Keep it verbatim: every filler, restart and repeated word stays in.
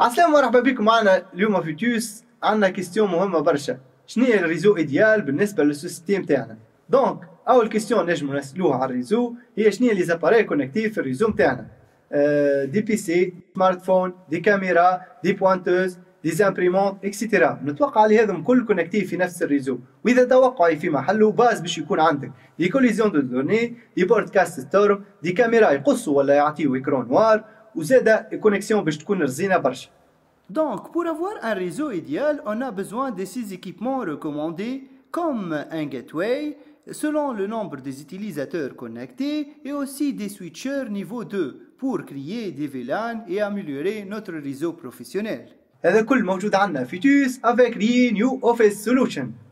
عسلامة مرحبا بكم معنا اليوم في توس. عندنا كيستيون مهمة برشا، شنو هي الريزو ايديال بالنسبة للسوسيتي نتاعنا؟ دونك أول كيستيون نجمو نسألوها على الريزو هي شنو هي لي زاباري كونكتيف في الريزو نتاعنا؟ أه دي بي سي، سمارت فون، دي كاميرا، دي بوانتوز، دي زامبريمونت اكسيتيرا. نتوقع لي هذم كل كونكتيف في نفس الريزو، وإذا توقعي في محله باز باش يكون عندك دي كوليزيون دو دوني، دي بودكاست ستورم، دي كاميرا يقصوا ولا يعطيو إكران نوار، وزادا كونيكسيون باش تكون رزينة برشا. Donc, pour avoir un réseau idéal, on a besoin de ces équipements recommandés comme un gateway, selon le nombre des utilisateurs connectés, et aussi des switchers niveau deux pour créer des V LAN et améliorer notre réseau professionnel. هذا كل موجود عندنا في توس avec Renew Office Solution.